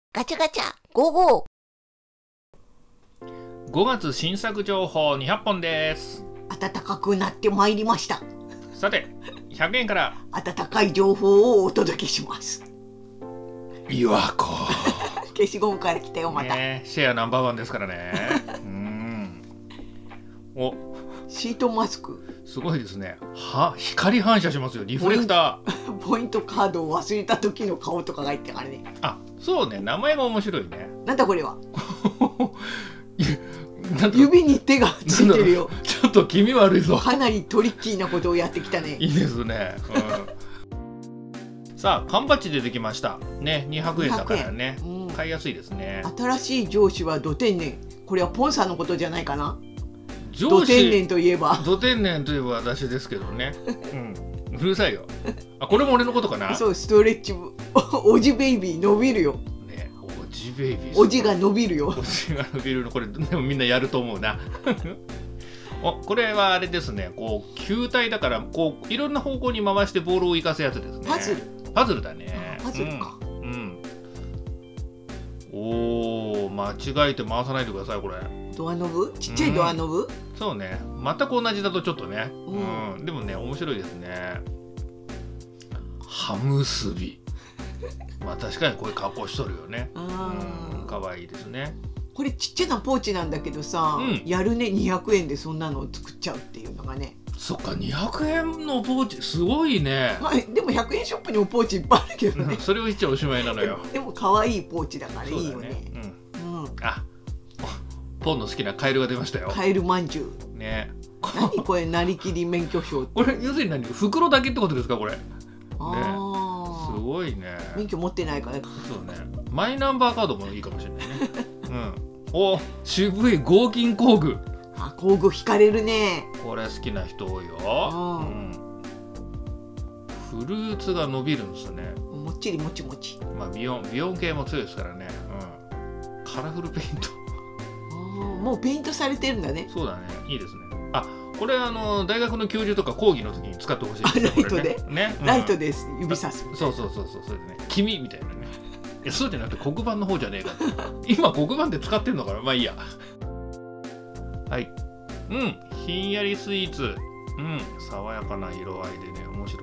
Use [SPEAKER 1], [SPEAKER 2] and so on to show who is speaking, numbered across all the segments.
[SPEAKER 1] ガチャガチャ55。
[SPEAKER 2] 5月新作情報200本です。
[SPEAKER 1] 暖かくなってまいりました。
[SPEAKER 2] さて100円から
[SPEAKER 1] 暖かい情報をお届けします。
[SPEAKER 2] 琵琶湖
[SPEAKER 1] 消しゴムから来たよまた、
[SPEAKER 2] シェアナンバーワンですからねお、
[SPEAKER 1] シートマスク
[SPEAKER 2] すごいですね。光反射しますよ。リフレクタ
[SPEAKER 1] ーポイントカードを忘れた時の顔とかが入ってからね。
[SPEAKER 2] あ、そうね、名前が面白いね。
[SPEAKER 1] なんだこれは指に手がついてるよ。
[SPEAKER 2] ちょっと気味悪いぞ。
[SPEAKER 1] かなりトリッキーなことをやってきたね。
[SPEAKER 2] いいですね、さあ缶バッジ出てきましたね。200円だからね、買いやすいですね。
[SPEAKER 1] 新しい上司はド天然。これはポンさんのことじゃないかな。
[SPEAKER 2] ド
[SPEAKER 1] 天然といえば
[SPEAKER 2] 私ですけどね、うるさいよ。あ、これも俺のことかな。
[SPEAKER 1] そう、ストレッチおじベイビー伸びるよ
[SPEAKER 2] ね。おじベイビー、
[SPEAKER 1] おじが伸びるよ。
[SPEAKER 2] おじが伸びるの、これでもみんなやると思うなこれはあれですね、こう球体だからこういろんな方向に回してボールを浮かすやつですね。パズルだね。
[SPEAKER 1] パズルか。
[SPEAKER 2] おお、間違えて回さないでください。これ
[SPEAKER 1] ドアノブ、ちっちゃいドアノブ、
[SPEAKER 2] そうね、全く同じだとちょっとね、でもね面白いですね。ハムスビまあ確かにこういう格好しとるよね。かわいいですね。こ
[SPEAKER 1] れちっちゃなポーチなんだけどさ、やるね。200円でそんなのを作っちゃうっていうのがね。
[SPEAKER 2] そっか、200円のポーチすごいね。
[SPEAKER 1] でも100円ショップにもポーチいっぱいあるけどね
[SPEAKER 2] それを一応おしまいなのよ
[SPEAKER 1] でも可愛いポーチだからいいよね。
[SPEAKER 2] あ、ポンの好きなカエルが出ましたよ。
[SPEAKER 1] カエルまんじゅうね。何これ、なりきり免許証
[SPEAKER 2] これ要するに何、袋だけってことですかこれ。すごいね。
[SPEAKER 1] 免許持ってないから。
[SPEAKER 2] そうね、マイナンバーカードもいいかもしれないねお、渋い合金工具。
[SPEAKER 1] 工具惹かれるね。
[SPEAKER 2] これ好きな人多いよ。フルーツが伸びるんですね。
[SPEAKER 1] もっちりもちもち。
[SPEAKER 2] まあ美容系も強いですからね。カラフルペイント。
[SPEAKER 1] もうペイントされてるんだね。
[SPEAKER 2] そうだね、いいですね。あ、これ大学の教授とか講義の時に使ってほしいです。
[SPEAKER 1] ライトでね、ライトです。指さす。
[SPEAKER 2] そうそれでね、君みたいなね。そうじゃなくて黒板の方じゃねえか。今黒板で使ってんのかな。まあいいや。はい、ひんやりスイーツ、爽やかな色合いでね、面白い。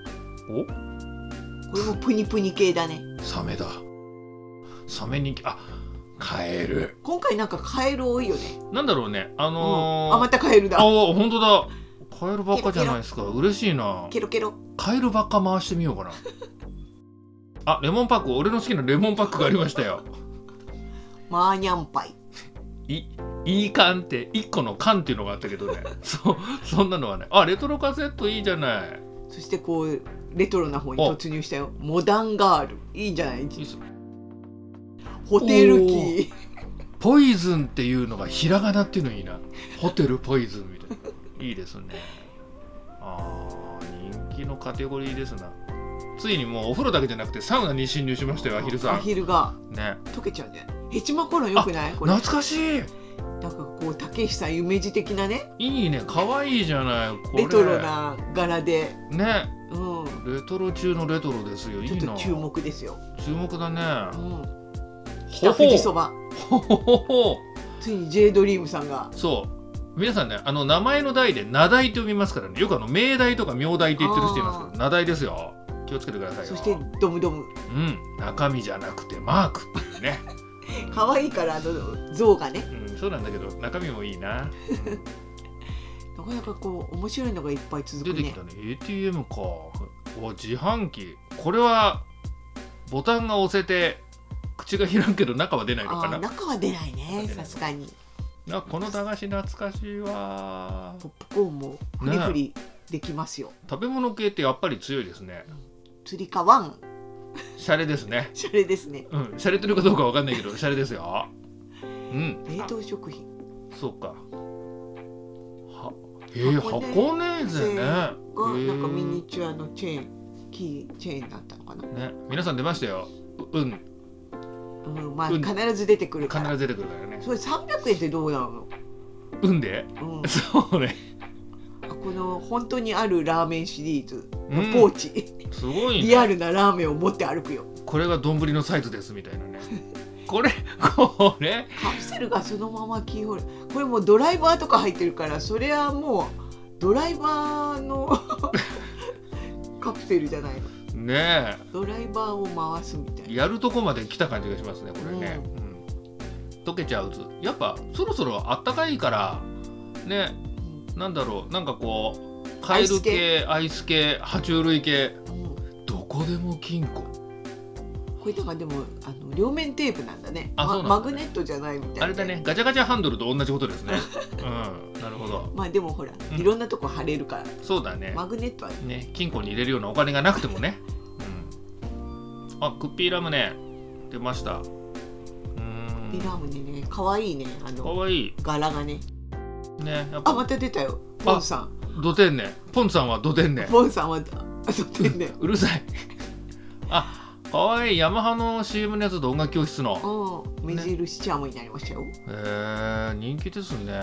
[SPEAKER 1] これもプニプニ系だね。
[SPEAKER 2] サメだ。サメ人気。あ、カエル。
[SPEAKER 1] 今回なんかカエル多いよね。
[SPEAKER 2] なんだろうね。
[SPEAKER 1] またカエルだ。
[SPEAKER 2] 本当だ。カエルばっかじゃないですか。嬉しいな。
[SPEAKER 1] ケロケロ。カ
[SPEAKER 2] エルばっか回してみようかな。あ、レモンパック。俺の好きなレモンパックがありましたよ。
[SPEAKER 1] マーニャンパイ。
[SPEAKER 2] いい缶って1個の缶っていうのがあったけどねそんなのはね。あ、レトロカセットいいじゃない。
[SPEAKER 1] そしてこうレトロな方に突入したよ。モダンガールいいんじゃない。ホテルキー。
[SPEAKER 2] ポイズンっていうのがひらがなっていうのいいな。ホテルポイズンみたいな。いいですね。人気のカテゴリーですな。ついにもうお風呂だけじゃなくてサウナに侵入しましたよ。アヒルさん。
[SPEAKER 1] アヒルが
[SPEAKER 2] ね、
[SPEAKER 1] 溶けちゃうんじゃない。ヘチマコロンよくない。これ
[SPEAKER 2] 懐かしい。
[SPEAKER 1] なんかこう竹久夢二的なね。
[SPEAKER 2] いいね、可愛いじゃない。これ
[SPEAKER 1] レトロな柄で
[SPEAKER 2] ね。レトロ中のレトロですよ。いいな。
[SPEAKER 1] ちょっと注目ですよ。
[SPEAKER 2] 注目だね。
[SPEAKER 1] 北富士そば。ついに J ドリームさんが。
[SPEAKER 2] そう皆さんね、名前の題で名題と読みますからね。よく名題とか名題って言ってる人いますけど、名題ですよ。気をつけてくださいよ。
[SPEAKER 1] そしてドムドム。
[SPEAKER 2] 中身じゃなくてマークっていうね。
[SPEAKER 1] 可愛いから像がね。
[SPEAKER 2] そうなんだけど中身もいいな。な
[SPEAKER 1] かなかこう面白いのがいっぱい続くね。
[SPEAKER 2] 出てきたね。 ATM か。自販機。これはボタンが押せて口が開くけど中は出ないのかな。
[SPEAKER 1] 中は出ないね、さすがに。
[SPEAKER 2] この駄菓子懐かしいわ。
[SPEAKER 1] ポップコーンもフリフリできますよ。
[SPEAKER 2] 食べ物系ってやっぱり強いですね。
[SPEAKER 1] 釣り革ワン。
[SPEAKER 2] シャレですね。
[SPEAKER 1] シャレですね。
[SPEAKER 2] シャレてるかどうかわかんないけどシャレですよ。
[SPEAKER 1] 冷凍食品。
[SPEAKER 2] そうか。箱根勢ね。
[SPEAKER 1] なんかミニチュアのチェーンだったのかな。
[SPEAKER 2] ね、皆さん出ましたよ。
[SPEAKER 1] まあ必ず出てくるから。
[SPEAKER 2] 必ず出てくるからね。
[SPEAKER 1] それ300円ってどうなの。
[SPEAKER 2] で。そうね。
[SPEAKER 1] ここの本当にあるラーメンシリーズのポーチ、
[SPEAKER 2] すごいね。
[SPEAKER 1] リアルなラーメンを持って歩くよ。
[SPEAKER 2] これが丼のサイズですみたいなね。これ
[SPEAKER 1] カプセルがそのままキーホルダー、これもうドライバーとか入ってるから、それはもうドライバーのカプセルじゃないの
[SPEAKER 2] ね。
[SPEAKER 1] ドライバーを回すみたいな。
[SPEAKER 2] やるとこまで来た感じがしますね、これね。溶けちゃうず、やっぱそろそろあったかいからね、なんだろう、なんかこうカエル系、アイス系、爬虫類系、どこでも金庫。
[SPEAKER 1] これだからでも両面テープなんだね。マグネットじゃないみたいな。
[SPEAKER 2] あれだね、ガチャガチャハンドルと同じことですね。なるほど。
[SPEAKER 1] まあでもほら、いろんなとこ貼れるから。
[SPEAKER 2] そうだね。
[SPEAKER 1] マグネットは
[SPEAKER 2] ね、金庫に入れるようなお金がなくてもね。あ、クッピーラムネ出ました。
[SPEAKER 1] クッピーラムネね、可愛いね。
[SPEAKER 2] 可愛い
[SPEAKER 1] 柄がね。
[SPEAKER 2] ね、やっぱ。
[SPEAKER 1] また出たよ。ポンさん。
[SPEAKER 2] ドテンね。ポンさんはドテンね。
[SPEAKER 1] ポンさんはドテンね。
[SPEAKER 2] うるさい。かわいい。ヤマハの CM のやつと音楽教室の。
[SPEAKER 1] 目印チャームになりましたよ。
[SPEAKER 2] 人気ですね。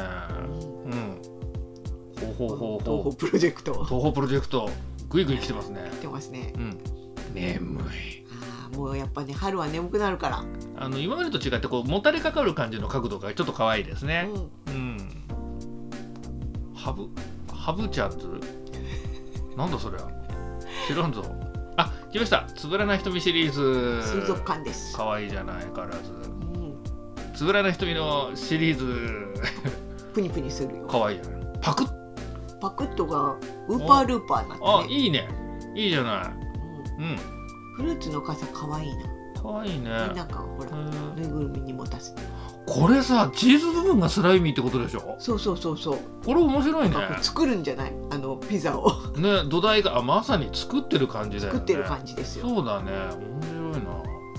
[SPEAKER 2] 東
[SPEAKER 1] 宝プロジェクト。
[SPEAKER 2] 東宝プロジェクト。ぐいぐい来てますね。
[SPEAKER 1] 来てますね。
[SPEAKER 2] 眠い。
[SPEAKER 1] もうやっぱね、春は眠くなるから。
[SPEAKER 2] 今までと違ってこうもたれかかる感じの角度がちょっと可愛いですね。ハブちゃんズ。なんだそれは。知らんぞ。来ました。つぶらな瞳シリーズ。
[SPEAKER 1] 水族館です。
[SPEAKER 2] 可愛いじゃない、からず。つぶらな瞳のシリーズ。
[SPEAKER 1] プニプニするよ。
[SPEAKER 2] 可愛いじゃない。パク
[SPEAKER 1] ットがウーパールーパーになってね。
[SPEAKER 2] いいね。いいじゃない。
[SPEAKER 1] フルーツの傘可愛いな。
[SPEAKER 2] 可愛いね。
[SPEAKER 1] なんかほら、ぬいぐるみに持たせて。
[SPEAKER 2] これさ、チーズ部分がスライミーってことでしょ。
[SPEAKER 1] そう。
[SPEAKER 2] これ面白いね。
[SPEAKER 1] 作るんじゃない？ピザを。
[SPEAKER 2] ね、土台がまさに作ってる感じだよね。
[SPEAKER 1] 作ってる感じですよ。
[SPEAKER 2] そうだね。面白いな。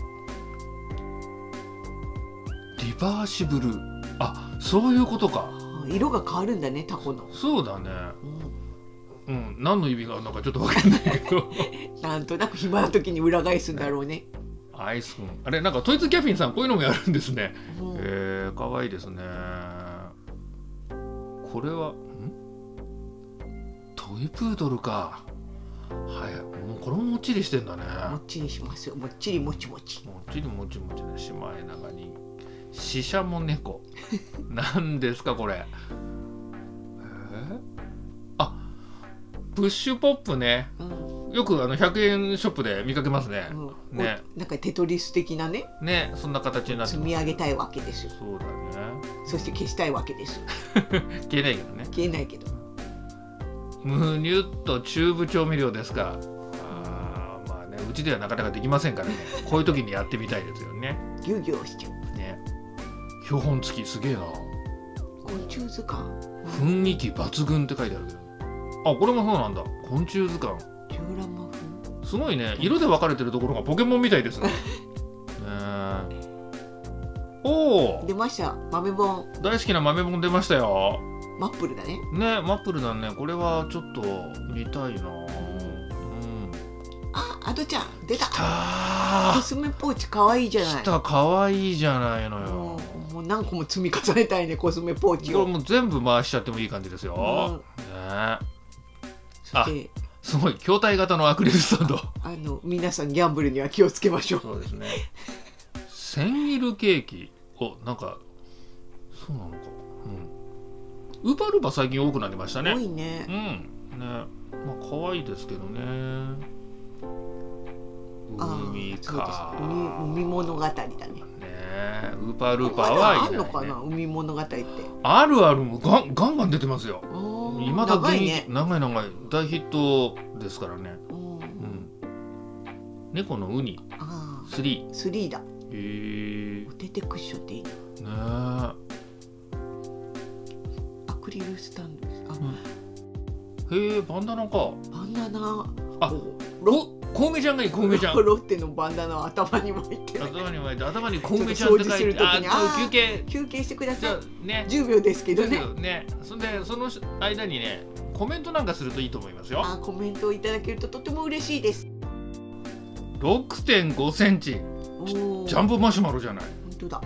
[SPEAKER 2] リバーシブル。そういうことか。
[SPEAKER 1] 色が変わるんだね、タコの。
[SPEAKER 2] そうだね。何の意味があるのかちょっと分かんないけど。
[SPEAKER 1] なんとなく暇な時に裏返すんだろうね。
[SPEAKER 2] アイスくん、あれなんかトイズキャフィンさんこういうのもやるんですね。可愛いですね。これはトイプードルか。もうこれももっちりしてんだね。
[SPEAKER 1] もっちりしますよ。もっちりもちもち。
[SPEAKER 2] もっちりもちもちね。シマエナガにシシャモネコ。なんですかこれ。プッシュポップね。よく100円ショップで見かけますね。
[SPEAKER 1] なんかテトリス的なね。
[SPEAKER 2] そんな形になって
[SPEAKER 1] 積み上げたいわけですよ。
[SPEAKER 2] そうだね。
[SPEAKER 1] そして消したいわけです。
[SPEAKER 2] 消えないけどね。
[SPEAKER 1] 消えないけど。
[SPEAKER 2] むにゅっとチューブ調味料ですか。まあね、うちではなかなかできませんからね。こういう時にやってみたいですよね。
[SPEAKER 1] ギュギュしちゃう。ね。
[SPEAKER 2] 標本付きすげえな。
[SPEAKER 1] 昆虫図鑑。
[SPEAKER 2] 雰囲気抜群って書いてあるけど。これもそうなんだ。昆虫図鑑。
[SPEAKER 1] ジオラマ風。
[SPEAKER 2] すごいね。色で分かれてるところがポケモンみたいですね。
[SPEAKER 1] 出ました。豆本。
[SPEAKER 2] 大好きな豆本出ましたよ。
[SPEAKER 1] マップルだね。
[SPEAKER 2] ね、マップルだね。これはちょっと見たいな。
[SPEAKER 1] アドちゃん出た。
[SPEAKER 2] コ
[SPEAKER 1] スメポーチ可愛いじゃない。
[SPEAKER 2] 可愛いじゃないのよ。
[SPEAKER 1] もう何個も積み重ねたいね、コスメポーチを。
[SPEAKER 2] これもう全部回しちゃってもいい感じですよ。すごい筐体型のアクリルスタンド。
[SPEAKER 1] 皆さんギャンブルには気をつけましょう。
[SPEAKER 2] そうですね。センイルケーキ。なんかそうなのか。ウーパールーパー最近多くなりましたね。
[SPEAKER 1] 多いね。
[SPEAKER 2] 可愛いですけどね。海か。
[SPEAKER 1] 海物語だね。
[SPEAKER 2] ウーパールーパーはいないね。
[SPEAKER 1] あるのかな、海物語って。
[SPEAKER 2] あるもうガンガン出てますよ。今だ
[SPEAKER 1] 長いね。
[SPEAKER 2] 長い大ヒットですからね。猫のウニ。3
[SPEAKER 1] だ。おててクッションっていいな。アクリルスタンドです。
[SPEAKER 2] バンダナか。
[SPEAKER 1] バンダナ。
[SPEAKER 2] コウメちゃんがいい。コウメちゃん。
[SPEAKER 1] ロッテのバンダナを頭に巻いて。
[SPEAKER 2] 頭にコウメちゃんって書いて。
[SPEAKER 1] 休憩してください。
[SPEAKER 2] ね。
[SPEAKER 1] 10秒ですけどね。
[SPEAKER 2] その間にね、コメントなんかするといいと思いますよ。
[SPEAKER 1] コメントをいただけるととても嬉しいです。
[SPEAKER 2] 6.5 センチ。ジャンボマシュマロじゃない。
[SPEAKER 1] 本当だ。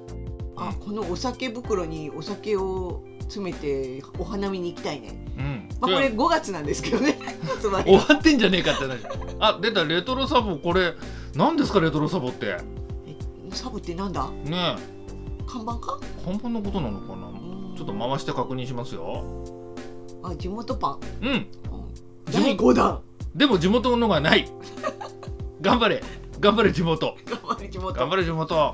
[SPEAKER 1] このお酒袋にお酒を詰めてお花見に行きたいね。 まあこれ5月なんですけどね。発売
[SPEAKER 2] 終わってんじゃねえかって話。あ、出たレトロサボ。これ何ですかレトロサボって。
[SPEAKER 1] サボってなんだ。
[SPEAKER 2] ね
[SPEAKER 1] 看板か。
[SPEAKER 2] え、看板のことなのかな。ちょっと回して確認しますよ。
[SPEAKER 1] あ、地元パン。
[SPEAKER 2] うん。
[SPEAKER 1] 第5弾。
[SPEAKER 2] でも地元のがない。頑張れ頑張れ地元。
[SPEAKER 1] 頑張れ地元。
[SPEAKER 2] 頑張れ地元。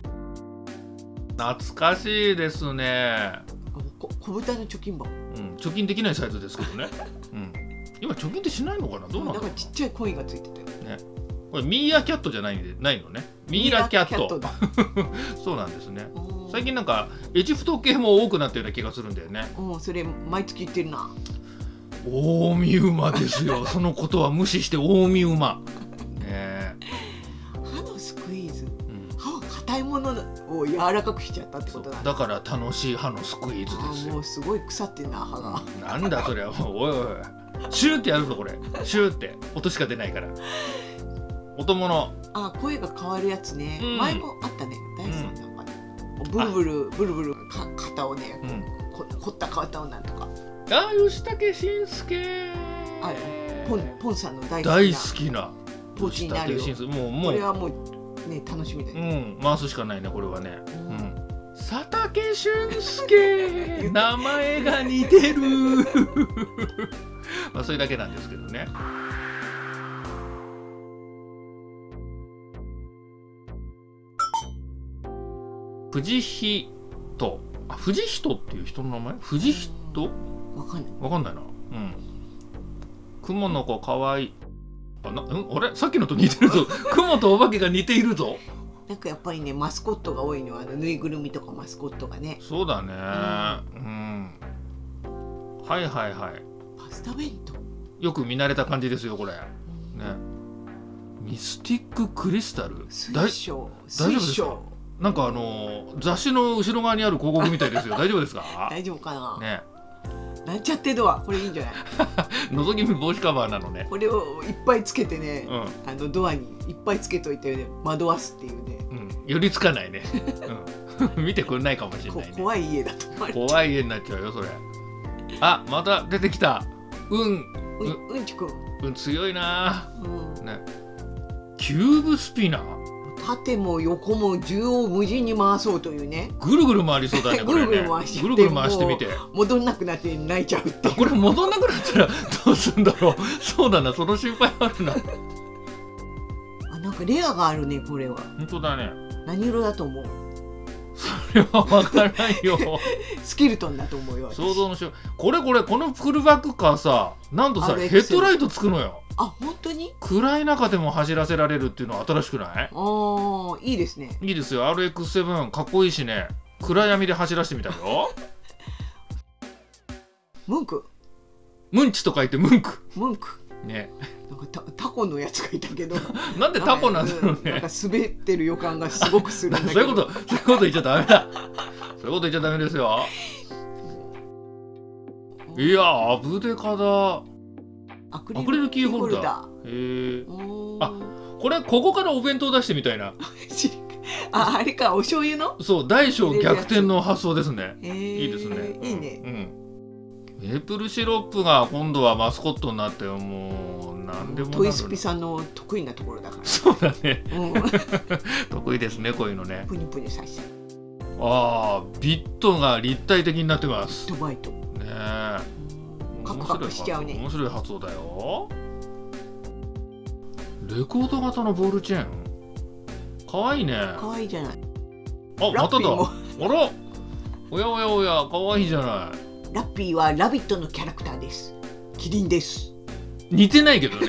[SPEAKER 2] 懐かしいですね。
[SPEAKER 1] 小豚の貯金箱。
[SPEAKER 2] 貯金できないサイズですけどね。今貯金ってしないのかな。どうなんだろう。
[SPEAKER 1] だからちっちゃいコインがついてたよ
[SPEAKER 2] ね。これミーアキャットじゃないのね。ミイラキャット。そうなんですね。最近なんかエジプト系も多くなったような気がするんだよね。
[SPEAKER 1] それ毎月言ってるな。
[SPEAKER 2] 大見馬ですよ。そのことは無視して大見馬。
[SPEAKER 1] 歯のスクイーズ。歯は硬いものを柔らかくしちゃったってことだ。
[SPEAKER 2] だから楽しい歯のスクイーズですよ。
[SPEAKER 1] もうすごい腐ってんな歯が。
[SPEAKER 2] なんだそれは。おいおいシューってやるぞこれ。シューって音しか出ないから。音物。
[SPEAKER 1] 声が変わるやつね。前もあったね。大好きなのかな。ブルブルブルブル肩をね、凝った肩をなんとか。
[SPEAKER 2] 吉武慎介。
[SPEAKER 1] ポンさんの大
[SPEAKER 2] 好きな。
[SPEAKER 1] ポーチになるよ。これはもうね楽しみだよ。
[SPEAKER 2] 回すしかないねこれはね。佐竹俊介名前が似てる。それだけなんですけどね。藤人。藤人っていう人の名前？藤人？わかんないな。雲の子かわいい。あれさっきのと似てるぞ。雲とお化けが似ているぞ。
[SPEAKER 1] なんかやっぱりねマスコットが多いのはぬいぐるみとかマスコットがね。
[SPEAKER 2] そうだね。はいはいはい。
[SPEAKER 1] パスタ弁当。
[SPEAKER 2] よく見慣れた感じですよこれ。ね。ミスティッククリスタル。
[SPEAKER 1] 大丈夫ですか？
[SPEAKER 2] なんか雑誌の後ろ側にある広告みたいですよ。大丈夫ですか？
[SPEAKER 1] 大丈夫かな。
[SPEAKER 2] ね。
[SPEAKER 1] なんちゃってドアこれいいんじゃない？
[SPEAKER 2] 覗き見防止カバーなのね。
[SPEAKER 1] これをいっぱいつけてね、ドアにいっぱいつけといてね惑わすっていうね。
[SPEAKER 2] 寄りつかないね。見てくんないかもしれないね。
[SPEAKER 1] 怖い家だと。
[SPEAKER 2] 怖い家になっちゃうよそれ。また出てきた。
[SPEAKER 1] うんちくん。
[SPEAKER 2] 強いな。ね。キューブスピナー。
[SPEAKER 1] 縦も横も縦横無尽に回そうというね。
[SPEAKER 2] ぐるぐる回りそうだね。
[SPEAKER 1] ぐるぐる回してみて。戻んなくなって泣いちゃうって。
[SPEAKER 2] これ戻んなくなったらどうするんだろう。そうだな、その心配あるな。
[SPEAKER 1] なんかレアがあるねこれは。
[SPEAKER 2] 本当だね。
[SPEAKER 1] 何色だと思う？
[SPEAKER 2] それはわからないよ。
[SPEAKER 1] スキルトンだと思うよ。
[SPEAKER 2] 想像のこのフルバックカーさ、なんとさヘッドライトつくのよ。
[SPEAKER 1] 本当に？
[SPEAKER 2] 暗い中でも走らせられるっていうのは新しくない？
[SPEAKER 1] いいですね。
[SPEAKER 2] いいですよ。 RX7 かっこいいしね。暗闇で走らせてみたよ。
[SPEAKER 1] ムンク。
[SPEAKER 2] ムンチと書いてムンクね。
[SPEAKER 1] なんかタコのやつがいたけど。
[SPEAKER 2] なんでタコなんだろうね。
[SPEAKER 1] なんか滑ってる予感がすごくするんだけど。
[SPEAKER 2] そういうこと言っちゃダメだ。そういうこと言っちゃダメですよ。いやアブデカだ。アクリルキーホルダー。これここからお弁当出してみたいな。
[SPEAKER 1] あれか、お醤油の？
[SPEAKER 2] そう、大小逆転の発想ですね。いいですね。
[SPEAKER 1] いいね。
[SPEAKER 2] メープルシロップが今度はマスコットになってもう何でも
[SPEAKER 1] トイスピさんの得意なところだから。
[SPEAKER 2] そうだね。得意ですねこういうのね。
[SPEAKER 1] プニプニさせて。
[SPEAKER 2] ビットが立体的になってます。
[SPEAKER 1] ビットバイト。
[SPEAKER 2] ねえ。
[SPEAKER 1] カクカクしちゃうね。
[SPEAKER 2] 面白い発想だよ。レコード型のボールチェーン。かわいいね。
[SPEAKER 1] かわいいじゃない。
[SPEAKER 2] まただ。あら。おやおやおや、かわいいじゃない。
[SPEAKER 1] ラッピーはラビットのキャラクターです。キリンです。
[SPEAKER 2] 似てないけどね。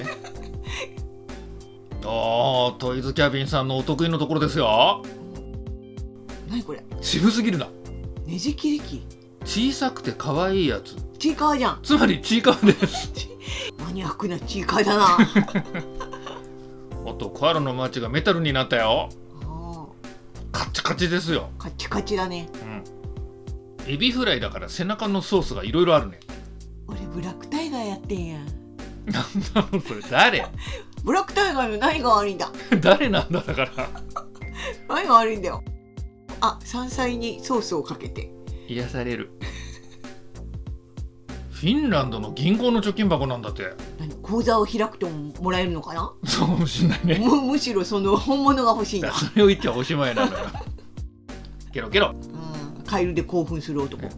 [SPEAKER 2] トイズキャビンさんのお得意のところですよ。
[SPEAKER 1] 何これ？
[SPEAKER 2] 渋すぎるな。
[SPEAKER 1] ねじ切り機。
[SPEAKER 2] 小さくてかわいいやつ。
[SPEAKER 1] チーカーじゃん。
[SPEAKER 2] つまりチーカーです。
[SPEAKER 1] マニアックなチーカーだな。
[SPEAKER 2] あとコアラのマーチがメタルになったよ。カッチカチですよ。
[SPEAKER 1] カッチカチだね。
[SPEAKER 2] エビフライだから背中のソースがいろいろあるね。
[SPEAKER 1] 俺ブラックタイガーやってんや。
[SPEAKER 2] なんだろうそれ。誰？
[SPEAKER 1] ブラックタイガーの何が悪いんだ。
[SPEAKER 2] 誰なんだだから。
[SPEAKER 1] 何が悪いんだよ。山菜にソースをかけて
[SPEAKER 2] 癒される。 フィンランドの銀行の貯金箱なんだって。
[SPEAKER 1] 何、口座を開くともらえるのかな。
[SPEAKER 2] そうかもしんないね。
[SPEAKER 1] むしろその本物が欲しいな。
[SPEAKER 2] それを言っちゃおしまいなのよ。ケロケロ。
[SPEAKER 1] カエルで興奮する男。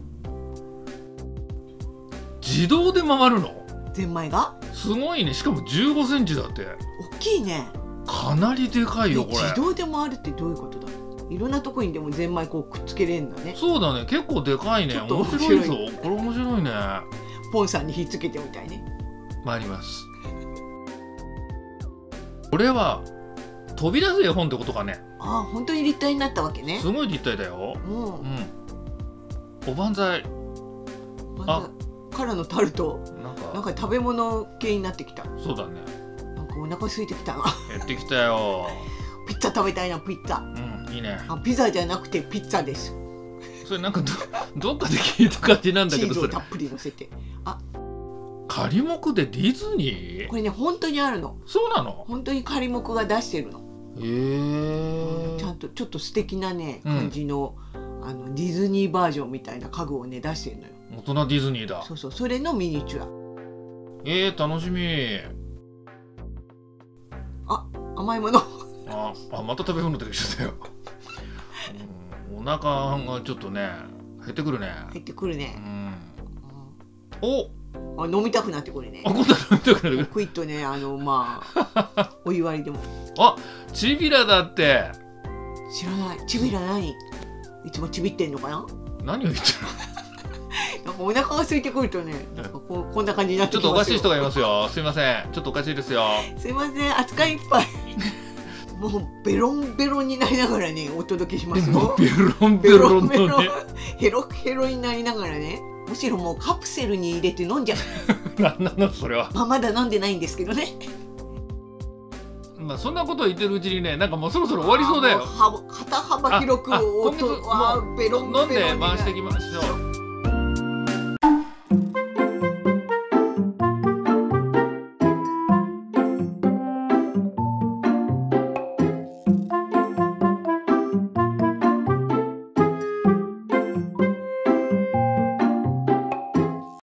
[SPEAKER 2] 自動で回るの？
[SPEAKER 1] ゼンマイが
[SPEAKER 2] すごいね。しかも15センチだって。
[SPEAKER 1] 大きいね。
[SPEAKER 2] かなりでかいよこれ。
[SPEAKER 1] 自動で回るってどういうことだ。いろんなとこにでもゼンマイこうくっつけれるんだね。
[SPEAKER 2] そうだね、結構でかいね。面白いぞ。これ面白いね。
[SPEAKER 1] ポンさんにひっつけてみたいね。
[SPEAKER 2] 参ります。これは飛び出す絵本ってことかね。
[SPEAKER 1] ああ、本当に立体になったわけね。
[SPEAKER 2] すごい立体だよ。おばんざい。
[SPEAKER 1] からのタルト。なんか食べ物系になってきた。
[SPEAKER 2] そうだね。
[SPEAKER 1] なんかお腹空いてきたな。
[SPEAKER 2] 減ってきたよ。
[SPEAKER 1] ピッツァ食べたいな、ピッツァ。
[SPEAKER 2] いいね。
[SPEAKER 1] ピザじゃなくてピッツァです。
[SPEAKER 2] それなんかどっかで聞いた感じなんだけど、
[SPEAKER 1] チーズをたっぷり乗せて。
[SPEAKER 2] 仮目でディズニー？
[SPEAKER 1] これね、本当にあるの。
[SPEAKER 2] そうなの？
[SPEAKER 1] 本当に仮目が出してるの。ちゃんとちょっと素敵なね感じの、ディズニーバージョンみたいな家具をね出してるのよ。
[SPEAKER 2] 大人ディズニーだ。
[SPEAKER 1] そうそう、それのミニチュア。
[SPEAKER 2] 楽しみ。
[SPEAKER 1] 甘いもの。
[SPEAKER 2] また食べ物出てきちゃったよ。お腹がちょっとね減ってくるね。
[SPEAKER 1] 減ってくるね。
[SPEAKER 2] 飲
[SPEAKER 1] みたくなってくるね。
[SPEAKER 2] 今度は飲みたくなる。
[SPEAKER 1] クイッとね、お湯割りでも。
[SPEAKER 2] チビラだって。
[SPEAKER 1] 知らない。チビラ何？いつもちびってんのかな？
[SPEAKER 2] 何を言ってる
[SPEAKER 1] の？なんかお腹が空いてくるとね、なんかこんな感じになってきますよ。
[SPEAKER 2] ちょっとおかしい人がいますよ。すいません。ちょっとおかしいですよ。
[SPEAKER 1] すいません。扱いいっぱい。もうベロンベロンになりながらねお届けしますよ。
[SPEAKER 2] ベロンベロンのね。
[SPEAKER 1] ヘロヘロになりながらね。むしろもうカプセルに入れて飲んじゃう。
[SPEAKER 2] なんなのそれは。
[SPEAKER 1] まだ飲んでないんですけどね。
[SPEAKER 2] そんなことを言ってるうちにね、なんかもうそろそろ終わりそうだよ。
[SPEAKER 1] 肩幅広くベロンベロンに
[SPEAKER 2] 飲んで回していきましょう。